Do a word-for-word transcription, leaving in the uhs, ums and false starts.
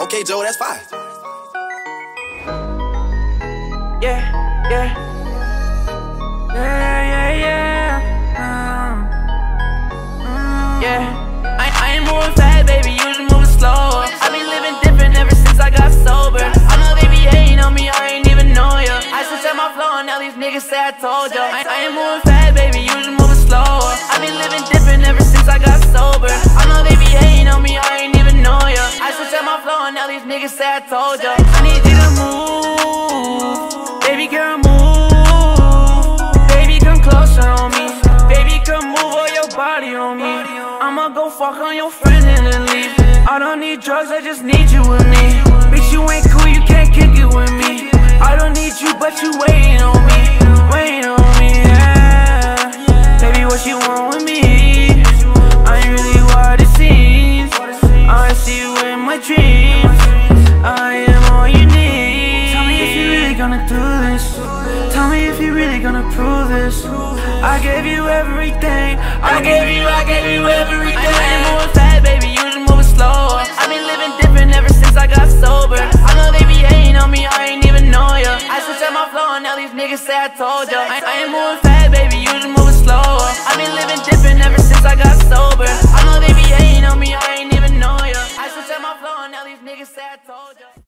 Okay, Joe, that's fine. Yeah, yeah. Yeah, yeah, yeah. Mm. Mm. Yeah. I, I ain't moving fast, baby, you just moving slow. I been living different ever since I got sober. I know they be hating on me, I ain't even know ya. I switched up my flow and now these niggas say I told ya. I, I ain't moving fast, baby, you just moving slow. I been living different ever since I got sober. I know they be hating on me, I ain't even know ya. I switched up my flow and now these niggas say I told ya. I need you to move, baby girl, move. Baby, come closer on me. Baby, come move all your body on me. I'ma go fuck on your friends and then leave. I don't need drugs, I just need you with me. Bitch, you ain't cool, you can't kick it with me. I don't need you, but you waiting on me. Waiting on me, yeah. Baby, what you want with me? I ain't really what it seems. I see you in my dreams. I am all you need. Tell me if you really gonna do this. Tell me if you really gonna prove this. I gave you everything. I gave you, I gave you everything. I ain't moving fast, baby, you just moving slow. I've been living different ever since I got sober. I know they be hating on me, I ain't even know ya. I switched up my flow and now these niggas say I told ya. I, I ain't moving fast, baby, you just moving slow. I've been living different ever since I got sober. I know they be hating on me, I ain't even know ya. I switched up my flow and now these niggas say I told ya.